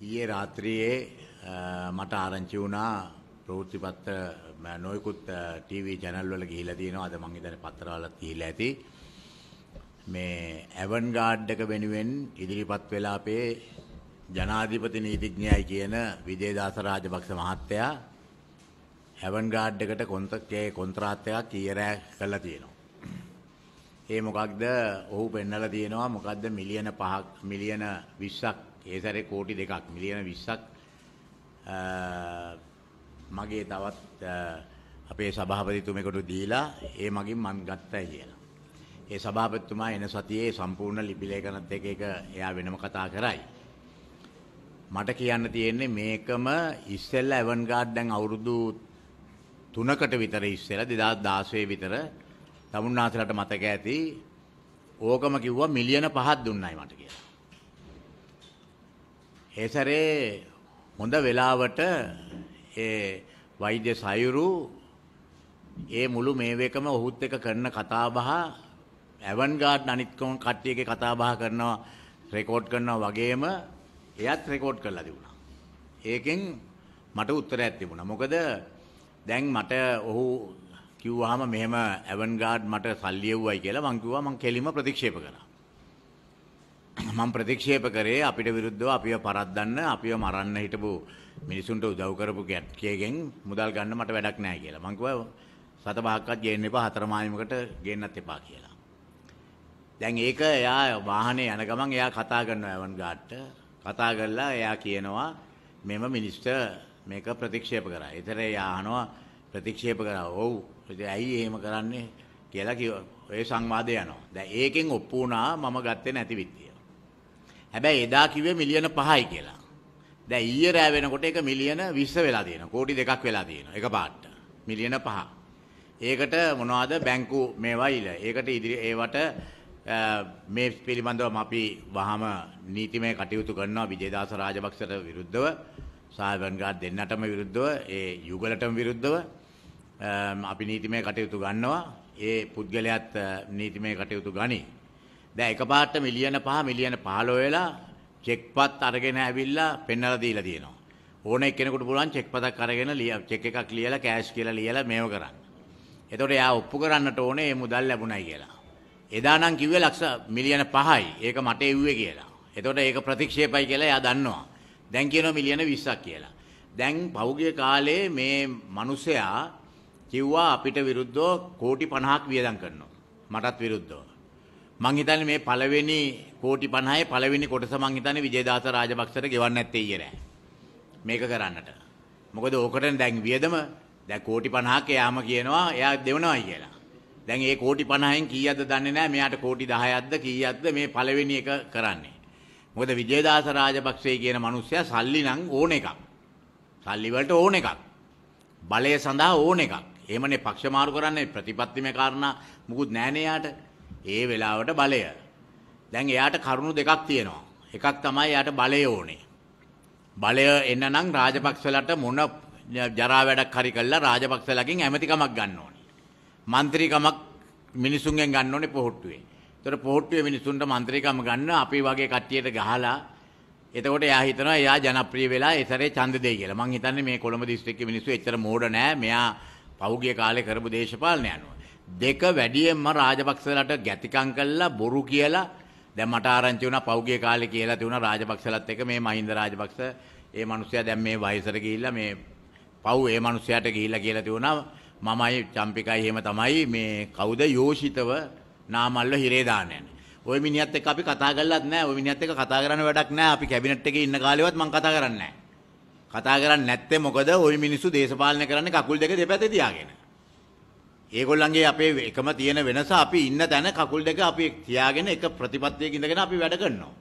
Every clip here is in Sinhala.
ඊයේ රාත්‍රියේ මට ආරංචි වුණා ප්‍රවෘත්තිපත්‍ර නොයෙකුත් ටීවී channel වල ගිහිලා තියෙනවා. අද මං හිතන්නේ පත්තරවලත් ගිහිලා ඇති. මේ ඇවන්ගාඩ් එක වෙනුවෙන් ඉදිරිපත් වෙලා අපේ ජනාධිපති නීතිඥයයි කියන විජේදාස රාජපක්ෂ මහත්තයා ඇවන්ගාඩ් එකට කොන්ත්‍රාත් එකක් ඊයරෑ කළා තියෙනවා. ඒ මොකක්ද? ඔහු පෙන්නලා තියෙනවා මොකක්ද මිලියන 5ක් මිලියන 20ක් ඒ සැරේ කෝටි 2ක් මිලියන 20ක් මගේ තවත් අපේ සභාපතිතුමෙකුට දීලා ඒ මගින් මන් ගත්තා කියලා. ඒ සභාපතිතුමා එන සතියේ සම්පූර්ණ ලිපි ලේඛනත් එක එයා වෙනම කතා කරයි. මට කියන්න තියෙන්නේ මේකම ඉස්සෙල්ලා ඇවන්ගාඩ් දැන් අවුරුදු 3කට විතර ඉස්සෙල්ලා 2016 විතර තමුන්නාසලට මතක ඇති ඕකම කිව්වා මිලියන 5ක් දුන්නයි මට කියලා. ඒ සැරේ හොඳ වෙලාවට ඒ වෛද්‍ය සයුරු ඒ මුළු මේවේකම ඔහුත් එක්ක කරන කතා බහ ඇවන්ගාඩ් අනිත් කට්ටියගේ කතා බහ කරනවා රෙකෝඩ් කරනවා වගේම එයත් රෙකෝඩ් කරලා තිබුණා. ඒකෙන් මට උත්තරයක් තිබුණා. මොකද දැන් මට ඔහු කිව්වහම මෙහෙම ඇවන්ගාඩ් මට සල්ලි එව්වයි කියලා මං කිව්වා මං කෙලිම ප්‍රතික්ෂේප කරා. මම ප්‍රතික්ෂේප කරේ අපිට විරුද්ධව අපිව පරද්දන්න අපිව මරන්න හිටපු මිනිසුන්ට උදව් කරපු ගැට්කියගෙන් මුදල් ගන්න මට වැඩක් නැහැ කියලා. මං කිව්වා සත පහක්වත් ගේන්න එපා හතර මායිමකට ගේන්නත් එපා කියලා. දැන් ඒක එයා වාහනේ යන ගමන් එයා කතා කරනවා ඇවන්ගාඩ්ට. කතා කරලා එයා කියනවා මෙම මිනිස්ටර් මේක ප්‍රතික්ෂේප කරා. ඒතර එයා අහනවා ප්‍රතික්ෂේප කරා. ඔව් ඇයි එහෙම කරන්නේ කියලා කිව්වා. ඒ සංවාදය යනවා. දැන් ඒකෙන් ඔප්පු වුණා මම ගත්තේ නැති විත්තිය. හැබැයි එදා කිව්වේ මිලියන 5යි කියලා. දැන් ඊයේ රෑ වෙනකොට ඒක මිලියන 20 වෙලා තියෙනවා. කෝටි 2ක් වෙලා තියෙනවා. එකපාරට. මිලියන 5. ඒකට මොනවද බැංකු මේවයිල. ඒකට ඉදිරි ඒවට මේ පිළිබඳව අපි වහම නීතිමය කටයුතු කරනවා විජේදාස රාජපක්ෂට විරුද්ධව, සායවන්ගාඩ් දෙන්නටම විරුද්ධව, ඒ යුගලටම විරුද්ධව අපි නීතිමය කටයුතු ගන්නවා. ඒ පුද්ගලයාත් නීතිමය කටයුතු ගනි. දැන් එකපාරට මිලියන 5 මිලියන 15 වෙලා චෙක්පත් අරගෙන ඇවිල්ලා පෙන්නලා දීලා තියෙනවා. ඕන එක්කෙනෙකුට පුළුවන් චෙක්පතක් අරගෙන චෙක් එකක් ලියලා කෑෂ් කියලා ලියලා මේව කරන්න. එතකොට එයා ඔප්පු කරන්නට ඕනේ මේ මුදල් ලැබුණයි කියලා. එදා නම් කිව්වේ ලක්ෂ මිලියන 5යි. ඒක මට එව්වේ කියලා. එතකොට ඒක ප්‍රතික්ෂේපයි කියලා එයා දන්නවා. දැන් කියනවා මිලියන 20ක් කියලා. දැන් පහුගිය කාලේ මේ මිනිසයා කිව්වා අපිට විරුද්ධව කෝටි 50ක් වියදම් කරනවා. මටත් විරුද්ධව. මං හිතන්නේ මේ පළවෙනි කෝටි 50යි පළවෙනි කොටස මං හිතන්නේ විජේදාස රාජපක්ෂට ගෙවන්න නැත්තේ ඊයේ නෑ. මේක කරන්නට. මොකද ඕකට දැන් වියදම දැන් කෝටි 50ක් එයාම කියනවා එයා දෙවනවයි කියලා. දැන් මේ කෝටි 50න් කීයක්ද දන්නේ නැහැ. මෙයාට කෝටි 10ක්ද කීයක්ද මේ පළවෙනි එක කරන්නේ. මොකද විජේදාස රාජපක්ෂේ කියන මිනිස්සයා සල්ලි නම් ඕන එකක්. සල්ලි වලට ඕන එකක්. බලය සඳහා ඕන එකක්. එහෙමනේ පක්ෂ මාරු කරන්නේ ප්‍රතිපත්තිමය කාරණා මුකුත් නැහනේ යාට. ඒ වෙලාවට බලය. දැන් එයාට කරුණු දෙකක් තියෙනවා. එකක් තමයි එයාට බලය ඕනේ. බලය එන්න නම් රාජපක්ෂලට මොන ජරා වැඩක් හරි කළා රාජපක්ෂලකින් ඇමතිකමක් ගන්න ඕනේ. മന്ത്രിකමක් මිනිසුන්ගෙන් ගන්න ඕනේ පොහොට්ටුවේ. ඒතර පොහොට්ටුවේ මිනිසුන්ට മന്ത്രിකම ගන්න අපි වගේ කට්ටියට ගහලා එතකොට එයා හිතනවා එයා ජනප්‍රිය වෙලා ඒ සැරේ ඡන්ද දෙයි කියලා. මං හිතන්නේ මේ කොළඹ දිස්ත්‍රික්කයේ මිනිස්සු එච්චර මෝඩ නෑ. මෙයා පහුගිය කාලේ කරපු දේශපාලනය අනුව. දෙක වැඩියෙන්ම රාජපක්ෂලට ගැතිකම් කළා බොරු කියලා දැන් මට ආරංචි වුණා පහුගිය කාලේ කියලා තිබුණා රාජපක්ෂලත් එක්ක මේ මහින්ද රාජපක්ෂ ඒ මිනිස්සයා දැන් මේ වයසට ගිහිල්ලා මේ පව් ඒ මිනිස්සයාට ගිහිල්ලා කියලා තිබුණා මමයි චම්පිකයි එහෙම තමයි මේ කවුද යෝෂිතව නාමල්ල හිරේ දාන්නේ. ওই මිනිහත් එක්ක අපි කතා කරලත් නැහැ. ওই මිනිහත් එක්ක කතා කරන්න වැඩක් නැහැ. අපි කැබිනට් එකේ ඉන්න කාලෙවත් මම කතා කරන්නේ නැහැ. කතා කරන්නේ නැත්තේ මොකද ওই මිනිස්සු දේශපාලනය කරන්නේ කකුල් දෙක දෙපැත්තේ තියාගෙන. ඒගොල්ලන්ගේ අපේ එකම තියෙන වෙනස අපි ඉන්න තැන කකුල් දෙක අපි තියාගෙන එක ප්‍රතිපත්තියක ඉඳගෙන අපි වැඩ කරනවා.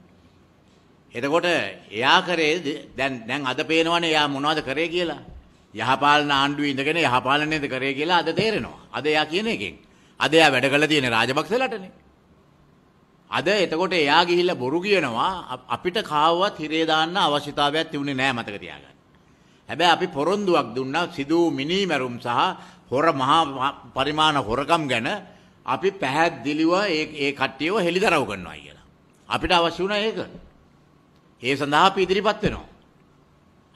එතකොට එයා කරේ දැන් අද පේනවනේ එයා මොනවද කරේ කියලා. යහපාලන ආණ්ඩුවේ ඉඳගෙන යහපාලනයද කරේ කියලා අද තේරෙනවා. අද එයා කියන එකෙන්. අද එයා වැඩ කළා තියෙන්නේ රාජපක්ෂලටනේ. අද එතකොට එයා ගිහිල්ලා බොරු කියනවා අපිට කාවවත් හිරේ දාන්න අවශ්‍යතාවයක් තිබුණේ නැහැ මතක තියාගන්න. හැබැයි අපි පොරොන්දුවක් දුන්නා සිදු මිනිමැරුම් සහ හොර මහා පරිමාණ හොරකම් ගැන අපි පැහැදිලිව ඒ කට්ටියව හෙළිදරව් කරනවා කියලා. අපිට අවශ්‍ය වුණා ඒක. ඒ සඳහා අපි ඉදිරිපත් වෙනවා.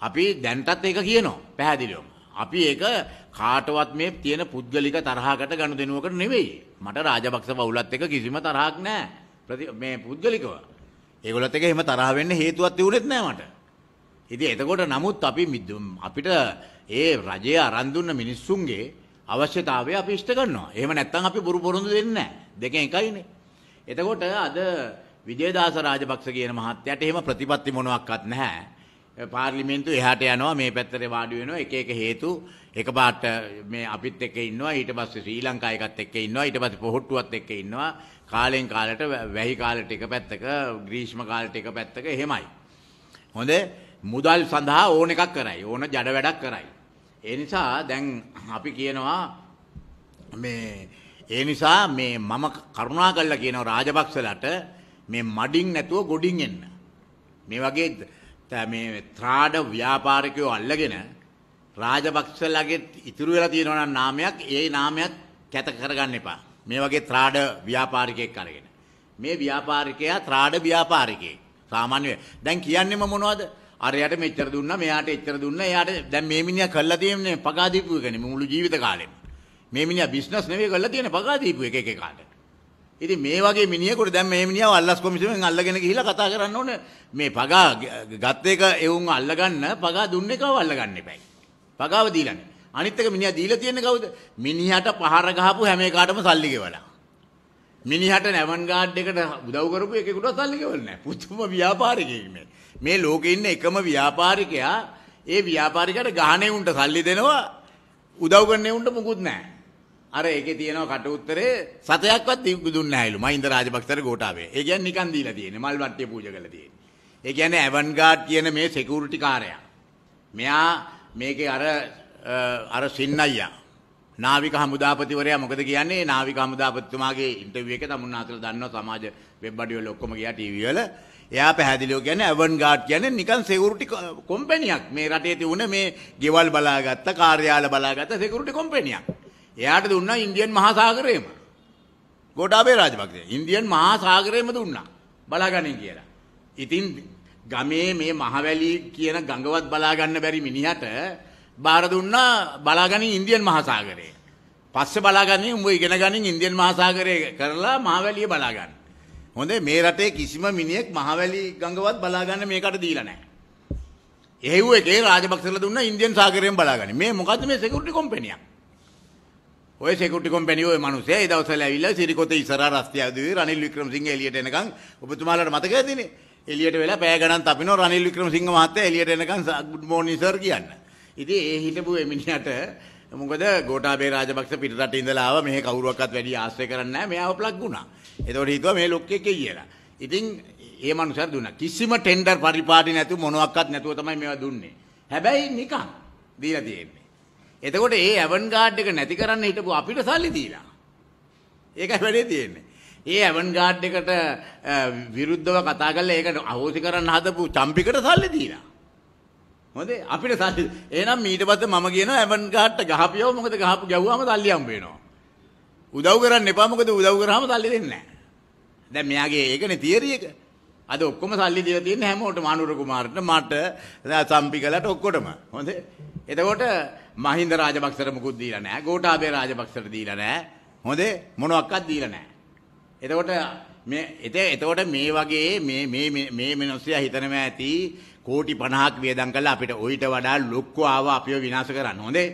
අපි දැන්ටත් ඒක කියනවා පැහැදිලිවම. අපි ඒක කාටවත් මේ තියෙන පුද්ගලික තරහකට ගනුදෙනුවකට නෙවෙයි. මට රාජපක්ෂ පවුලත් එක්ක කිසිම තරහක් නැහැ. මේ පුද්ගලිකව. ඒගොල්ලොත් එක්ක එහෙම තරහ වෙන්න හේතුවක් තිබුණෙත් නැහැ මට. ඉතින් එතකොට නමුත් අපිට ඒ රජය අරන් දුන්න මිනිස්සුන්ගේ අවශ්‍යතාවය අපි ඉෂ්ට කරනවා. එහෙම නැත්නම් අපි බොරු පොරොන්දු දෙන්නේ නැහැ. දෙකෙන් එකයිනේ. එතකොට අද විජේදාස රාජපක්ෂ කියන මහත්තයාට එහෙම ප්‍රතිපත්ති මොනවත් නැහැ. පාර්ලිමේන්තුව එහාට යනවා මේ පැත්තට වාඩි වෙනවා එක එක හේතු එකපාරට මේ අපිත් එක්ක ඉන්නවා ඊට පස්සේ ශ්‍රී ලංකා එකත් එක්ක ඉන්නවා ඊට පස්සේ පොහොට්ටුවත් එක්ක ඉන්නවා කාලෙන් කාලට වැහි කාලෙට එක පැත්තක ග්‍රීෂ්ම කාලෙට එක පැත්තක එහෙමයි. හොඳ මුදල් සඳහා ඕන එකක් කරයි ඕන ජඩ වැඩක් කරයි. ඒ නිසා දැන් අපි කියනවා ඒ නිසා මේ මම කරුණා කළා කියනවා රාජපක්ෂලට මේ මඩින් නැතුව ගොඩින් එන්න. මේ වගේ මේ ත්‍රාඩ ව්‍යාපාරිකයෝ අල්ලගෙන රාජපක්ෂලගේ ඉතුරු වෙලා තියෙනවා නම් නාමයක් ඒ නාමයක් කැත කරගන්න එපා. මේ වගේ ත්‍රාඩ ව්‍යාපාරිකයෙක් අරගෙන. මේ ව්‍යාපාරිකයා ත්‍රාඩ ව්‍යාපාරිකයෙක්. සාමාන්‍ය දැන් කියන්නේම මොනවද? අරයට මෙච්චර දුන්නා මෙයාට එච්චර දුන්නා එයාට දැන් මේ මිනිහා කළා තියෙන්නේ පගා දීපු එකනේ මුළු ජීවිත කාලෙම. මේ මිනිහා බිස්නස් නෙවෙයි කළා තියෙන්නේ පගා දීපු එක එකාට. ඉතින් මේ වගේ මිනිහෙකුට දැන් මේ මිනිහව අල්ලස් කොමිසමෙන් අල්ලගෙන ගිහිල්ලා කතා කරන්න ඕනේ මේ පගා ගත්ත එක එවුන් අල්ලගන්න පගා දුන්න එකව අල්ලගන්න එපයි. පගාව දීලානේ. අනිත් එක මිනිහා දීලා තියෙන්නේ කවුද? මිනිහට පහර ගහපු හැම එකකටම සල්ලි ගෙවලා. මිනිහට නැවන් ගාඩ් එකට උදව් කරපු එකෙකුට සල්ලි ගෙවන්නේ නැහැ. පුදුම ව්‍යාපාරිකයෙක් මේ. මේ ලෝකේ ඉන්න එකම ව්‍යාපාරිකයා ඒ ව්‍යාපාරිකයට ගහනේ උන්ට සල්ලි දෙනවා උදව් කරන්නේ උන්ට මුකුත් නැහැ. අර ඒකේ තියෙනවා කට උත්තරේ සතයක්වත් දුන්නේ නැහැලු මහින්ද රාජපක්ෂට ගෝඨාභය. ඒ කියන්නේ නිකන් දීලා තියෙන්නේ මල් වට්ටිය පූජා කරලා තියෙන්නේ. ඒ කියන්නේ ඇවන්ගාඩ් කියන මේ සිකියුරිටි කාර්යය. මෙයා මේකේ අර සින්නయ్యා නාවික හමුදාපතිවරයා මොකද කියන්නේ? නාවික හමුදාපතිතුමාගේ ඉන්ටර්විව් එක තමුන්නාතල දන්නවා සමාජ වෙබ් අඩි වල ඔක්කොම ගියා ටීවී වල. එයා පැහැදිලිව කියන්නේ ඇවන්ගාඩ් කියන්නේ නිකන් සිකියුරිටි කම්පැනියක්. මේ රටේ තිබුණ මේ ගෙවල් බලාගත්ත, කාර්යාල බලාගත්ත සිකියුරිටි කම්පැනියක්. එයාට දුන්නා ඉන්දියන් මහා සාගරේම. ගෝඨාභය රාජපක්ෂ ඉන්දියන් මහා සාගරේම දුන්නා බලාගන්නේ කියලා. ඉතින් ගමේ මේ මහවැලි කියන ගඟවත් බලා ගන්න බැරි මිනිහට බාර දුන්නා බලාගන්නේ ඉන්දියන් මහා සාගරේ. පස්සේ බලාගන්නේ උඹ ඉගෙන ගනින් ඉන්දියන් මහා සාගරේ කරලා මහවැලිය බලා ගන්න. හොඳේ මේ රටේ කිසිම මිනිහෙක් මහවැලි ගඟවත් බලා ගන්න මේකට දීලා නැහැ. එහෙව් එකේ රාජපක්ෂලා දුන්නා ඉන්දියන් සාගරයෙන් බලාගන්නේ. මේ මොකද්ද මේ සිකියුරිටි කම්පැනියක්? ඔය සිකියුරිටි කම්පැනි ඔය මිනිස්සේ ඒ දවස්වල ඇවිල්ලා සිරිකොතේ ඉස්සරහා රස්තිය ඇදුවේ රනිල් වික්‍රමසිංහ එළියට එනකන් ඔබතුමාලාට මතකයිදනේ එළියට වෙලා පැය ගණන් තපිනවා රනිල් වික්‍රමසිංහ මහත්තයා එළියට එනකන් good morning sir කියන්න. ඉතින් ඒ හිටපු එමිණියට මොකද ගෝඨාභය රාජපක්ෂ පිටරට ඉඳලා ආවා මෙහෙ කවුරුවක්වත් වැඩි ආශ්‍රය කරන්නේ නැහැ මෙයාව ප්ලග් වුණා. ඒතකොට හිතුවා මේ ලොක්කෙක් කියලා. ඉතින් ඒ මනුස්සයා දුන්නා කිසිම ටෙන්ඩර් පරිපාටි නැතුව මොනවත් නැතුව තමයි මේවා දුන්නේ. හැබැයි නිකන් දීලා තියෙන්නේ. එතකොට ඒ ඇවන්ගාඩ් එක නැති කරන්න හිටපු අපිට සල්ලි දීලා. ඒකයි වැඩේ තියෙන්නේ. ඒ ඇවන්ගාඩ් එකට විරුද්ධව කතා කරලා ඒක අහෝසි කරන්න හදපු චම්පිකට සල්ලි දීලා. හොඳේ අපිට සල්ලි. එහෙනම් ඊට පස්සේ මම කියනවා ඇවන්ගාඩ්ට ගහපියව මොකද ගැව්වම සල්ලි හම්බ වෙනවා. උදව් කරන්න එපා මොකද උදව් කරාම සල්ලි දෙන්නේ නැහැ. දැන් මෙයාගේ ඒකනේ තියරි එක. අද ඔක්කොම සල්ලි දීලා තියෙන්නේ හැමෝටම අනුර කුමාරට මට සම්පිකලට ඔක්කොටම. හොඳේ. එතකොට මහින්ද රාජපක්ෂට මුකුත් දීලා නැහැ. ගෝඨාභය රාජපක්ෂට දීලා නැහැ. හොඳේ මොනවත් දීලා නැහැ. එතකොට මේ වගේ මේ මිනිස්සයා හිතනම ඇති කෝටි 50ක් වියදම් කළා අපිට ඔయిత වඩා ලොක්කු ආවා අපිව විනාශ කරන්න. හොඳේ.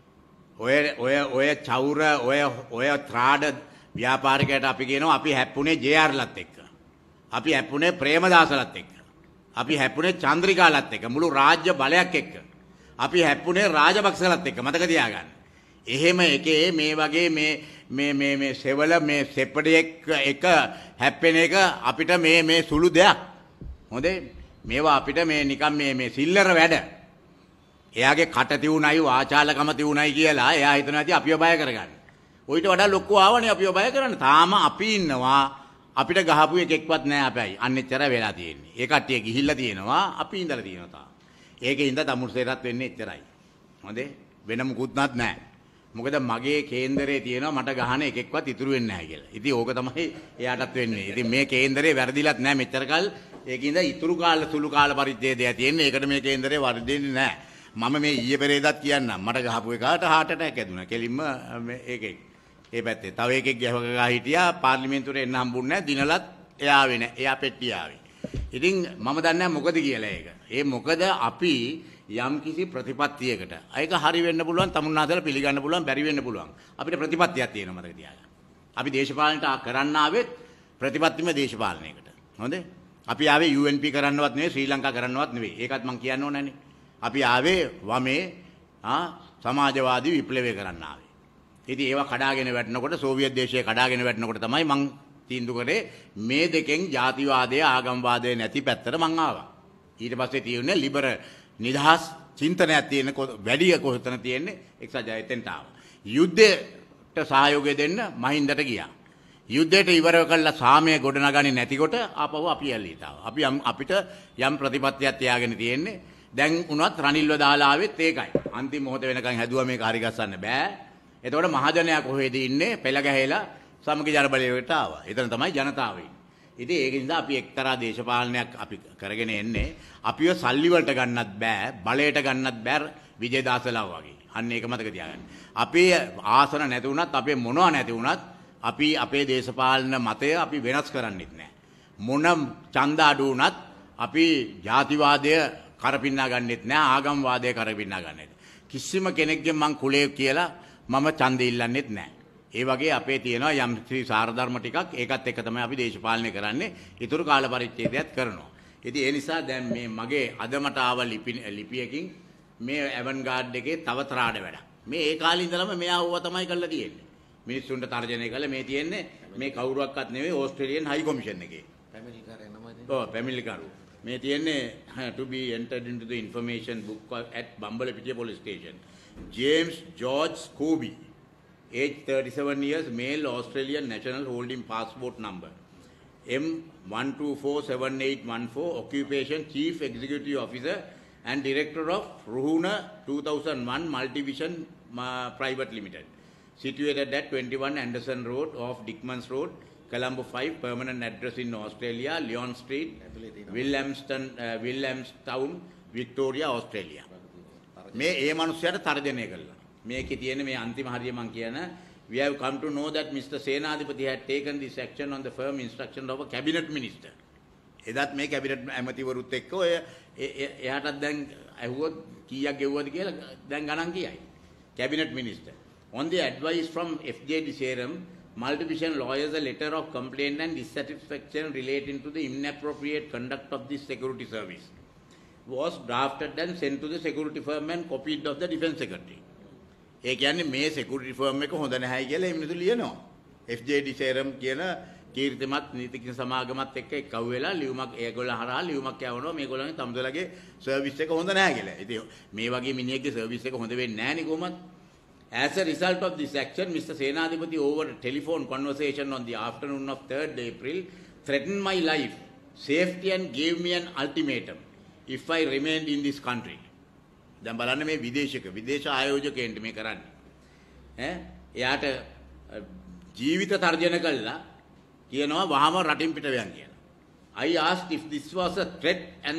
ඔය චෞර ඔය ත්‍රාඩ ව්‍යාපාරිකයට අපි කියනවා අපි හැප්පුණේ ජේ.ආර්.ලත් එක්ක. අපි හැප්පුණේ ප්‍රේමදාසලත් එක්ක. අපි හැප්පුණේ චන්ද්‍රිකාලත් එක්ක. මුළු රාජ්‍ය බලයක් එක්ක. අපි හැප්පුණේ රාජපක්ෂලත් එක්ක මතක තියාගන්න. එහෙම එකේ මේ වගේ මේ සෙවල මේ සෙප්පඩියෙක් එක හැප්පෙන එක අපිට මේ සුළු දෙයක්. හොඳේ මේවා අපිට මේ නිකන් මේ සිල්ලර වැඩ. එයාගේ කට තියුණයි වාචාලකම තියුණයි කියලා එයා හිතනවා ඇති අපිව බය කරගන්න. ඔయిత වඩා ලොක්කෝ ආවනේ අපිව බය කරන්න. තාම අපි ඉන්නවා අපිට ගහපු එකෙක්වත් නැහැ අපයි. අන්නෙච්චර වෙලා තියෙන්නේ. ඒ කට්ටිය ගිහිල්ලා තියෙනවා අපි ඉඳලා තියෙනවා තාම. ඒකේ ඉඳ තමුසේරත් වෙන්නේ එච්චරයි. හොඳේ වෙන මුකුත්වත් නැහැ. මොකද මගේ කේන්දරේ තියෙනවා මට ගහන එකෙක්වත් ඉතුරු වෙන්නේ නැහැ කියලා. ඉතින් ඕක තමයි එයාටත් වෙන්නේ. ඉතින් මේ කේන්දරේ වැරදිලත් නැහැ මෙච්චර කල් ඒකින්ද ඉතුරු කාල සුළු කාල පරිච්ඡේදය තියෙන්නේ. ඒකට මේ කේන්දරේ වර්ධින්නේ නැහැ. මම මේ ඊයේ පෙරේදත් කියන්නම්. මට ගහපු එකාට heart attack ඇදුණා. කෙලින්ම ඒකේ ඒ පැත්තේ. තව එකෙක් ගැහවක ගහ හිටියා පාර්ලිමේන්තුවට එන්න හම්බුන්නේ නැහැ. දිනලත් එයා ආවේ නැහැ. එයා පෙට්ටිය ආවේ. ඉතින් මම දන්නේ නැහැ මොකද කියලා ඒක. ඒ මොකද අපි යම් කිසි ප්‍රතිපත්තියකට ඒක හරි වෙන්න පුළුවන්, තමුන්නාසලා පිළිගන්න පුළුවන්, බැරි වෙන්න පුළුවන්. අපිට ප්‍රතිපත්තියක් තියෙනවා මතක තියාගන්න. අපි දේශපාලනට කරන්න ආවෙත් ප්‍රතිපත්තිම දේශපාලනයකට. හොඳේ? අපි ආවේ UNP කරන්නවත් නෙවෙයි, ශ්‍රී ලංකා කරන්නවත් නෙවෙයි. ඒකත් මම කියන්න ඕනනේ. අපි ආවේ වමේ සමාජවාදී විප්ලවය කරන්න ආවේ. ඉතින් ඒවා කඩාගෙන වැටෙනකොට සෝවියට් දේශය කඩාගෙන වැටෙනකොට තමයි මං තීන්දුව කරේ මේ දෙකෙන් ජාතිවාදය ආගම්වාදය නැති පැත්තට මං ආවා. ඊට පස්සේ තියෙන්නේ ලිබරල් නිදහස් චින්තනයක් තියෙන වැඩි කොහොතන තියෙන්නේ එක්සත් ජාතීන්ට ආවා. යුද්ධයට සහයෝගය දෙන්න මහින්දට ගියා. යුද්ධයට ඉවර කළා සාමය ගොඩනගන්නේ නැතිකොට ආපහු අපි ඇල්ලීට ආවා. අපි අපිට යම් ප්‍රතිපත්තියක් තියාගෙන තියෙන්නේ. දැන් උනත් රනිල්ව දාලා ආවෙත් ඒකයි. අන්තිම මොහොත වෙනකන් හැදුවා මේක හරි ගස්සන්න බෑ. එතකොට මහජනයා කොහෙද ඉන්නේ? පෙළ ගැහිලා සමගි ජනබලයට ආවා. එතන තමයි ජනතාව ඉන්නේ. ඉතින් ඒක නිසා අපි එක්තරා දේශපාලනයක් අපි කරගෙන එන්නේ. අපිව සල්ලි වලට ගන්නත් බෑ, බලයට ගන්නත් බෑ විජේදාසලා වගේ. අන්න ඒක මතක තියාගන්න. අපේ ආසන නැති වුණත්, අපේ මොනවා නැති වුණත් අපි අපේ දේශපාලන මතය අපි වෙනස් කරන්නෙත් නෑ. මොන ඡන්ද අඩු වුණත් අපි ජාතිවාදය කරපින්නා ගන්නෙත් නෑ, ආගම්වාදය කරපින්නා ගන්නෙත්. කිසිම කෙනෙක්ගෙන් මං කුලේ කියලා මම ඡන්දෙ ඉල්ලන්නෙත් නෑ. ඒ වගේ අපේ තියෙනවා යම් ශ්‍රී සාරධර්ම ටිකක්. ඒකත් එක්ක තමයි අපි දේශපාලනය කරන්නේ. ඊතුරු කාල පරිච්ඡේදයක් කරනවා. ඉතින් ඒ නිසා දැන් මේ මගේ අදමට ආව ලිපියකින් මේ ඇවන්ගාඩ් එකේ තව ත්‍රාඩ වැඩක්. මේ ඒ කාලේ ඉඳලම මෙයා ඕවා තමයි කරලා තියෙන්නේ. මිනිස්සුන්ට තර්ජනය කළා මේ තියෙන්නේ මේ කවුරුවක්වත් නෙවෙයි ඕස්ට්‍රේලියන් හයි කොමිෂන් එකේ. පැමිණිලිකාරය නමද? ඔව් පැමිණිලිකාරු. මේ තියෙන්නේ to be entered into the information book at Bambalapitiya police station. James George Scobie, age 37 years, male, Australian national, holding passport number M1247814, occupation chief executive officer and director of Ruhuna 2001 Multivision Private Limited, situated at 21 Anderson Road off Dickmans Road, Colombo 5, permanent address in Australia, Leon Street, Williamstown, Victoria, Australia. මේ ඒ මනුස්සයාට තර්ජනය කළා. මේකේ තියෙන මේ අන්තිම හරිය මං කියන we have come to know that Mr. Senadipati had taken this action on the firm instruction of a cabinet minister. එදත් මේ කැබිනට් ඇමතිවරුත් එක්ක ඔය එයාටත් දැන් ඇහුවොත් කීයක් ගෙවුවද කියලා දැන් ගණන් කියයි. Cabinet minister. On the advice from FJD Serum, Multivision lawyers, a letter of complaint and dissatisfaction relating to the inappropriate conduct of this security service was drafted and sent to the security firm and copied of the defense secretary. ඒ කියන්නේ මේ security firm එක හොඳ නැහැයි කියලා ඒ මිනිස්සු ලියනවා. FJD Serum කියන කීර්තිමත් නීතිඥ සමාගමත් එක්ක එක්ව වෙලා ලියුමක් ඒගොල්ලෝ හරහා ලියුමක් යවනවා මේගොල්ලන්ගේ තමුදලගේ සර්විස් එක හොඳ නැහැ කියලා. ඉතින් මේ වගේ මිනිහෙක්ගේ සර්විස් එක හොඳ වෙන්නේ නැහැ නේ කොහොමද? As a result of this action, Mr. Senadipati, over a telephone conversation on the afternoon of 3rd April, threatened my life, safety and gave me an ultimatum if I remained in this country. දැන් බලන්න මේ විදේශ ආයෝජකයන්ට මේ කරන්නේ. එයාට ජීවිත තර්ජන කළා කියනවා වහම රටින් පිට වෙයන් කියලා. I asked if this was a threat and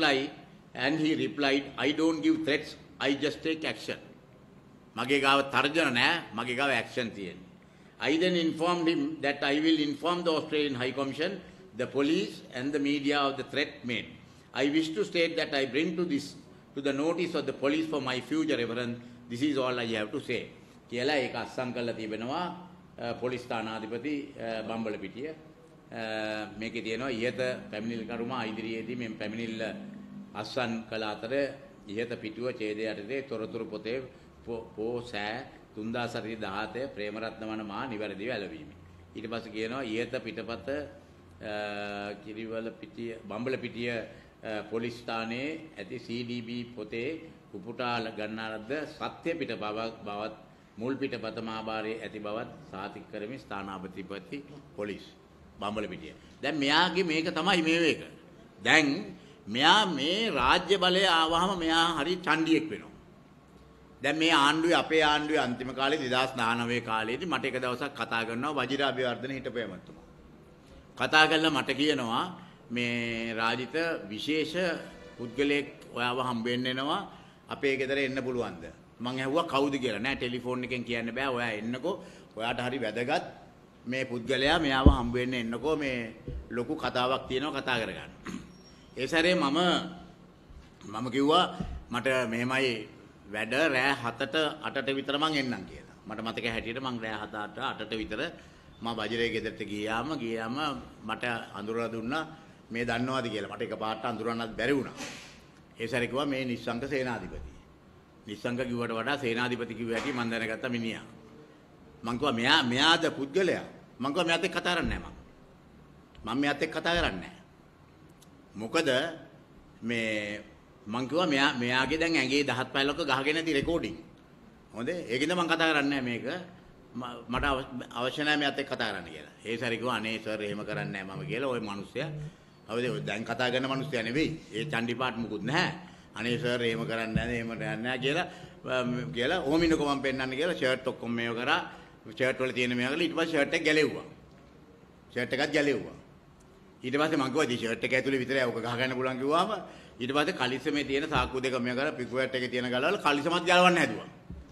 he replied, I don't give threats, I just take action. මගේ ගාව තර්ජන නැහැ, මගේ ගාව action තියෙන්නේ. I then informed him that I will inform the Australian High Commission, the police and the media of the threat made. I wish to state that I bring to the notice of the police for my future reference. This is all I have to say. කියලා ඒක අස්සම් කරලා තිබෙනවා පොලිස් ස්ථානාධිපති බම්බලපිටිය. මේකේ තියෙනවා ඉහත පැමිණිලිකරුමා ඉදිරියේදී මේ පැමිණිල්ල අස්සම් කළ අතර ඉහත පිටුව ඡේදය යටතේ තොරතුරු පොතේ පෝසෑ 3017 ප්‍රේමරත්න වන මා නිවැරදිව ඇලවීම. ඊට පස්සේ කියනවා ඉහත පිටපත කිරිවල පිටිය බම්බලපිටිය පොලිස් ස්ථානයේ ඇති CDB පොතේ උපුටා ගන්නාලද සත්‍ය පිට බවත් මුල් පිටපත මාබාරයේ ඇති බවත් සාතික කරමින් ස්ථානාධිපති පොලිස් බම්බලපිටිය. දැන් මෙයාගේ මේක තමයි මේ එක. දැන් මෙයා මේ රාජ්‍ය බලය ආවහම මෙයා හරි චණ්ඩියෙක් වෙනවා. දැන් මේ ආණ්ඩුවේ අපේ ආණ්ඩුවේ අන්තිම කාලේ 2019 කාලේදී මට එක දවසක් කතා කරනවා වජිර අබේවර්ධන හිටපු ඇමතුමා. කතා කළා මට කියනවා මේ රාජිත විශේෂ පුද්ගලයෙක් ඔයාව හම්බ වෙන්න එනවා අපේ ගෙදර එන්න පුළුවන්ද? මං ඇහුවා කවුද කියලා. නෑ ටෙලිෆෝන් එකෙන් කියන්න බෑ. ඔයා එන්නකෝ. ඔයාට හරි වැදගත් මේ පුද්ගලයා මෙයාව හම්බ වෙන්න එන්නකෝ. මේ ලොකු කතාවක් තියෙනවා කතා කරගන්න. ඒ සැරේ මම කිව්වා මට මෙහෙමයි වැඩ රෑ 7ට 8ට විතර මං එන්නම් කියලා. මට මතක හැටියට මං රෑ 7ට 8ට විතර මම බජරේ ගෙදරට ගියාම මට අඳුරලා දුන්නා මේ දන්නවද කියලා. මට එකපාරට අඳුරන්නත් බැරි වුණා. ඒ සැරේ කිව්වා මේ නිස්සංක සේනාධිපති. නිස්සංක කිව්වට වඩා සේනාධිපති කිව්ව හැටි මම දැනගත්තා මිනිහා. මං කිව්වා මෙයාද පුද්ගලයා. මං කිව්වා මෙයාත් එක්ක කතා කරන්නේ නැහැ මම මෙයාත් එක්ක කතා කරන්නේ නැහැ. මොකද මේ මං කිව්වා මෙයාගේ දැන් ඇඟේ 10 15ක ගහගෙන ඇති රෙකෝඩින්. හොඳේ. ඒකින්ද මං කතා කරන්නේ නැහැ මේක. මට අවශ්‍ය නැහැ මෙයාත් එක්ක කතා කරන්න කියලා. ඒ සැරේ කිව්වා අනේ සර් එහෙම කරන්නේ නැහැ මම කියලා. ওই මිනිස්සයා දැන් කතා කරන මිනිස්සයා නෙවෙයි. ඒ චණ්ඩිපාට මුකුත් නැහැ. අනේ සර් එහෙම කරන්නේ නැහැ එහෙම කරන්නේ නැහැ කියලා ඔහොම ඉන්නකෝ මම පෙන්නන්න කියලා ෂර්ට් ඔක්කොම මේව කරා. ෂර්ට් වල තියෙන මේවා කියලා ඊට පස්සේ ෂර්ට් එක ගැලෙව්වා. ෂර්ට් එකත් ගැලෙව්වා. ඊට පස්සේ මං කිව්වා ෂර්ට් එක ඇතුලේ විතරයි ඔක ගහගන්න පුළුවන් කිව්වාම ඊට පස්සේ කලිසමේ තියෙන සාක්කුව දෙක මේව කරලා පිකුවැට් එකේ තියෙන ගලවල කලිසමත් ගලවන්න හැදුවා.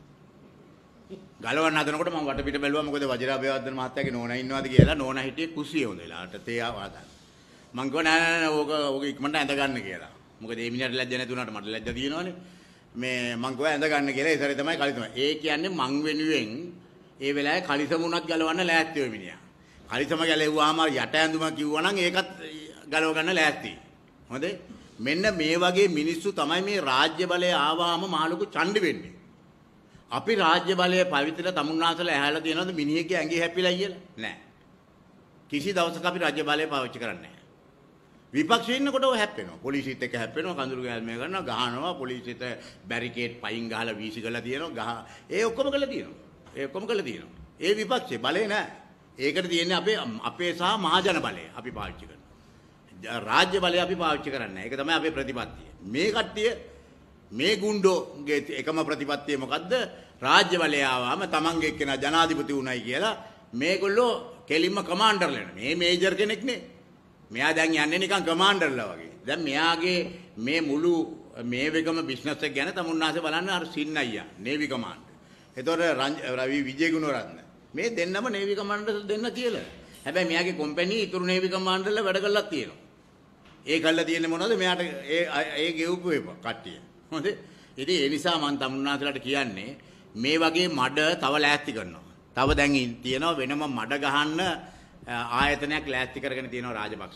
ගලවන්න හදනකොට මම වටපිට බැලුවා මොකද වජිරාභයවර්ධන මහත්තයාගේ නෝනා ඉන්නවද කියලා. නෝනා හිටියේ කුස්සියේ හොඳලාට තේ ආවදා. මං කිව්වා නෑ ඕක ඉක්මනට ඇඳ ගන්න කියලා. මොකද මේ මිනිහට ලැජ්ජ නැති වුණාට මට ලැජ්ජ තියෙනවනේ. මේ මං කිව්වා ඇඳ ගන්න කියලා. ඒ සැරේ තමයි කලිසම. ඒ කියන්නේ මං වෙනුවෙන් ඒ වෙලාවේ කලිසම උනත් ගලවන්න ලෑස්ති වෙ මිනිහා. කලිසම ගැලෙව්වාම යට ඇඳුම කිව්වනම් ඒකත් ගලව ගන්න ලෑස්ති. හොඳේ. මෙන්න මේ වගේ මිනිස්සු තමයි මේ රාජ්‍ය බලය ආවාම මහලොකු ඡණ්ඩ වෙන්නේ. අපි රාජ්‍ය බලය පවිත්‍ර තමුන්නාසලා ඇහැලා තියෙනවද මිනිහෙක්ගේ ඇඟේ හැපිලා කියලා? නෑ. කිසි දවසක අපි රාජ්‍ය බලය පාවිච්චි කරන්නේ නෑ. විපක්ෂයේ ඉන්නකොට ඔය හැප්පෙනවා. පොලිසියත් එක්ක හැප්පෙනවා, කඳුළු ගෑල්මේ කරනවා, ගහනවා, පොලිසියට බැරිකේඩ් පයින් ගහලා වීසි කරලා තියෙනවා, ඒ ඔක්කොම කරලා තියෙනවා. ඒ විපක්ෂේ බලේ නෑ. ඒකට තියෙන්නේ අපේ සහ මහජන බලය අපි පාවිච්චි කරනවා. රාජ්‍ය බලය අපි පාවිච්චි කරන්නේ නෑ. ඒක තමයි අපේ ප්‍රතිපත්තිය. මේ කට්ටිය මේ ගුණ්ඩෝගේ එකම ප්‍රතිපත්තිය මොකද්ද? රාජ්‍ය බලය ආවම තමන්ගේ එක්කෙනා ජනාධිපති වුණයි කියලා මේගොල්ලෝ කෙලින්ම කමාන්ඩර්ලා වෙනවා. මේ මේජර් කෙනෙක් නේ. මෙයා දැන් යන්නේ නිකන් කමාන්ඩර්ලා වගේ. දැන් මෙයාගේ මේ මුළු මේ වෙගම බිස්නස් එක ගැන තමුන්නාසේ බලන්න අර සින් අයියා නේවි කමාන්ඩර්. එතකොට රවි විජේගුණරත්න මේ දෙන්නම නේවි කමාන්ඩර් දෙන්න කියලා. හැබැයි මෙයාගේ කම්පැනි ඉතුරු නේවි කමාන්ඩර්ලා වැඩ කරලා තියෙනවා. ඒ කළා තියෙන්නේ මොනවද? මෙයාට ඒ ගෙවපු කට්ටිය. හොඳේ. ඉතින් ඒ නිසා මම තමුන්නාසලට කියන්නේ මේ වගේ මඩ තව ලෑස්ති කරනවා. තව දැන් තියෙනවා වෙනම මඩ ගහන්න ආයතනයක් ලෑස්ති කරගෙන තියෙනවා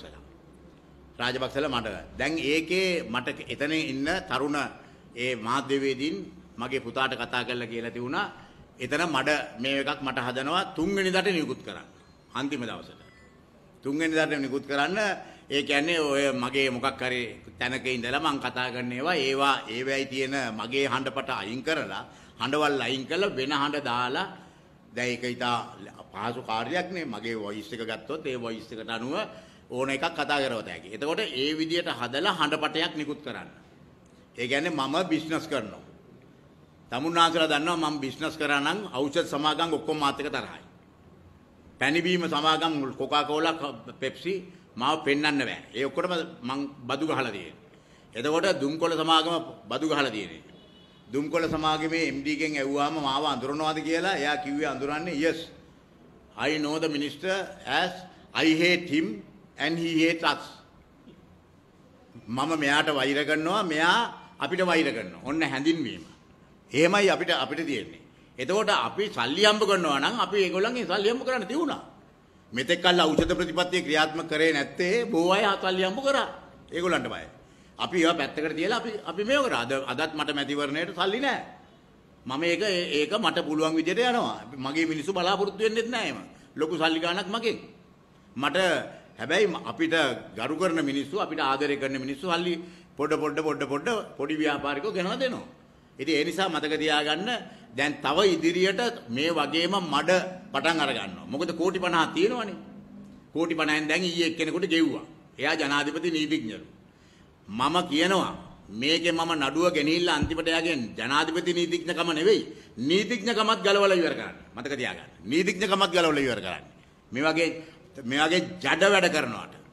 රාජපක්ෂලා මඩ. දැන් ඒකේ මට එතන ඉන්න තරුණ ඒ මාධ්‍යවේදීන් මගේ පුතාට කතා කරලා කියලා තිබුණා එතන මඩ මේ එකක් මට හදනවා 3 වෙනිදාට නිකුත් කරන්න. අන්තිම දවසට 3 වෙනිදාට නිකුත් කරන්න. ඒ කියන්නේ ඔය මගේ මොකක් හරි තැනක ඉඳලා මං කතා කරන ඒවයි තියෙන මගේ හඬපට අයින් කරලා හඬවල් අයින් කරලා වෙන හඬ දාලා දැන් ඒක ඉතා පහසු කාර්යයක් නේ. මගේ වොයිස් එක ගත්තොත් ඒ වොයිස් එකට අනුව ඕන එකක් කතා කරවත හැකි. එතකොට ඒ විදියට හදලා හඬපටයක් නිකුත් කරන්න. ඒ කියන්නේ මම බිස්නස් කරනවා. තමුන්නාන්සලා දන්නවා මම බිස්නස් කරා නම් ඖෂධ සමාගම් ඔක්කොම මාත් එක තරහයි. පැණිබීම සමාගම් කොකාකෝලා පෙප්සි මාව පෙන්වන්න බෑ. ඒ ඔක්කොටම මං බදු ගහලා තියෙන්නේ. එතකොට දුම්කොළ සමාගම බදු ගහලා තියෙන්නේ. දුම්කොළ සමාගමේ MD කෙන් ඇහුවාම මාව අඳුරනවාද කියලා එයා කිව්වේ අඳුරන්නේ yes. I know the minister as I hate him and he hates us. මම මෙයාට වෛර කරනවා මෙයා අපිට වෛර කරනවා. ඔන්න හැඳින්වීම. එහෙමයි අපිට තියෙන්නේ. එතකොට අපි සල්ලි හම්බ කරනවා නම් අපි ඒගොල්ලන්ගෙන් සල්ලි හම්බ කරන්න තියුණා. මෙතෙක් කල් ඖෂධ ප්‍රතිපත්තිය ක්‍රියාත්මක කරේ නැත්තේ බොහෝ අය සල්ලි හම්බ කරා. ඒගොල්ලන්ට බයයි. අපි ඒවා පැත්තකට තියලා අපි මේව කරා. අදත් මට මැතිවරණයට සල්ලි නැහැ. මම ඒක මට පුළුවන් විදිහට යනවා. මගේ මිනිස්සු බලාපොරොත්තු වෙන්නෙත් නැහැ එම. ලොකු සල්ලි ගාණක් මගෙන්. මට හැබැයි අපිට ගරු කරන මිනිස්සු අපිට ආදරය කරන මිනිස්සු සල්ලි පොඩි ව්‍යාපාරිකෝ ගෙනව දෙනවා. ඉතින් ඒ නිසා මතක තියාගන්න දැන් තව ඉදිරියට මේ වගේම මඩ පටන් අර ගන්නවා. මොකද කෝටි 50ක් තියෙනවනේ. කෝටි 50න් දැන් ඊයේ එක්කෙනෙකුට ගෙව්වා. එයා ජනාධිපති නීතිඥරු. මම කියනවා මේකේ මම නඩුව ගෙනිහිල්ලා අන්තිමට යාගෙන් ජනාධිපති නීතිඥකම නෙවෙයි නීතිඥකමත් ගලවලා ඉවර කරන්න. මතක තියාගන්න. නීතිඥකමත් ගලවලා ඉවර කරන්න. මේ වගේ ජඩ වැඩ කරනවාට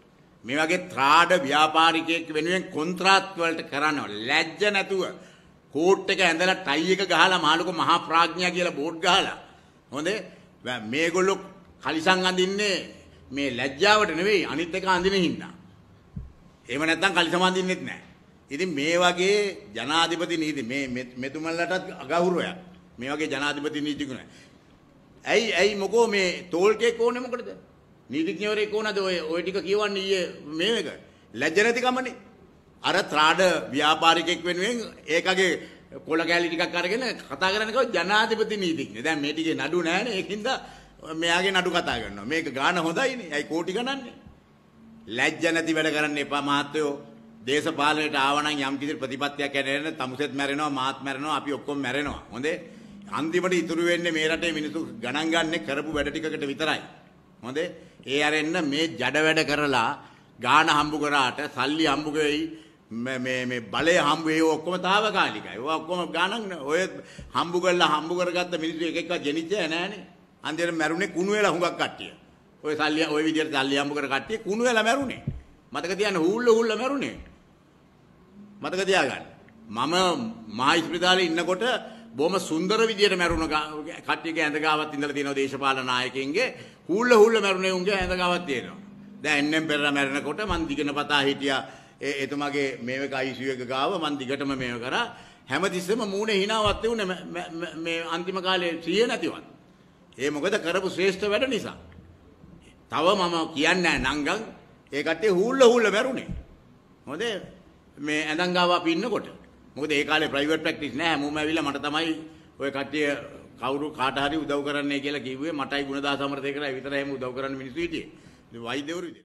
මේ වගේ ත්‍රාඩ ව්‍යාපාරිකයෙක් වෙනුවෙන් කොන්ත්‍රාත් වලට කරනවා ලැජ්ජ නැතුව කෝට් එක ඇඳලා ටයි එක ගහලා මහලුක මහා ප්‍රඥා කියලා බෝඩ් ගහලා හොඳේ මේගොල්ලෝ කලිසම් අඳින්නේ මේ ලැජ්ජාවට නෙවෙයි අනිත් එක අඳින හින්දා. එහෙම නැත්නම් කලිසම් අඳින්නෙත් නැහැ. ඉතින් මේ වගේ ජනාධිපති නීති මේ මෙතුමන්ලටත් අගෞරවයක්. මේ වගේ ජනාධිපති නීති ගුණ. ඇයි මොකෝ මේ තෝල් කේක් ඕනේ මොකටද? නීතිඥවරයෙක් ඕනද ඔය ටික කියවන්නේ ඊයේ මේක. ලැජ්ජ නැති කමනේ. අර ත්‍රාඩ ව්‍යාපාරිකයෙක් වෙනුවෙන් ඒකගේ කොළ කැලි ටිකක් අරගෙන කතා කරන්නේ කව ජනාධිපති නීතිඥ. දැන් මේ ටිකේ නඩු නැහැනේ. ඒකින්ද මෙයාගේ නඩු කතා කරනවා. මේක ගාන හොඳයිනේ. ඇයි කෝටි ගණන්නේ? ලැජ්ජ නැති වැඩ කරන්න එපා මහත්තයෝ. දේශපාලනයට ආවනම් යම් කිසි ප්‍රතිපත්තියක් ඇරෙන්න තමුසෙත් මැරෙනවා මාත් මැරෙනවා අපි ඔක්කොම මැරෙනවා. හොඳේ. අන්තිමට ඉතුරු වෙන්නේ මේ රටේ මිනිස්සු ගණන් ගන්න කරපු වැඩ ටිකකට විතරයි. හොඳේ. ඒ අරෙන්න මේ ජඩ වැඩ කරලා ගාන හම්බ කරාට සල්ලි හම්බ වෙයි මේ බලය හම්බ වෙයි ඔක්කොම తాවකාලිකයි. ඔය ඔක්කොම ගානක් ඔය හම්බ කරගත්ත මිනිස්සු එක එකක් ජෙනිච්ච නෑනේ. අන්තිමට මැරුණේ කුණු වෙලා හුඟක් කට්ටිය. ඔය සල්ලි ඔය විදියට සල්ලි හම්බ කර කට්ටිය කුණු වෙලා මැරුණේ. මතක තියාගන්න හූල්ල මැරුණේ. මතක තියාගන්න. මම මහා ඉස්පිරිතාලේ ඉන්නකොට බොහොම සුන්දර විදියට මැරුණ කට්ටියගේ ඇඳ ගාවත් ඉඳලා තියෙනවා දේශපාලන නායකයින්ගේ හූල්ල මැරුණේ උන්ගේ ඇඳ ගාවත් තියෙනවා. දැන් එන්නෙන් පෙරලා මැරෙනකොට මං දිගන පතා හිටියා එතුමාගේ මේක ICU එක ගාව මං දිගටම මේව කරා හැමතිස්සෙම මූණේ hinaවක් තියුනේ මේ අන්තිම කාලේ සිහිය නැතිවත්. ඒ මොකද කරපු ශ්‍රේෂ්ඨ වැඩ නිසා. තව මම කියන්නේ නංගන් ඒ කට්ටිය හූල්ල මැරුණේ. හොඳේ මේ ඇඳන් ගාව අපි ඉන්නකොට. මොකද ඒ කාලේ ප්‍රයිවට් ප්‍රැක්ටිස් නෑ හැමෝම ඇවිල්ලා මට තමයි ඔය කට්ටිය කවුරු කාට හරි උදව් කරන්නයි කියලා කිව්වේ මටයි ගුණදාස අමරතේකරයි විතරයි එහෙම උදව් කරන්න මිනිස්සු හිටියේ. වෛද්‍යවරු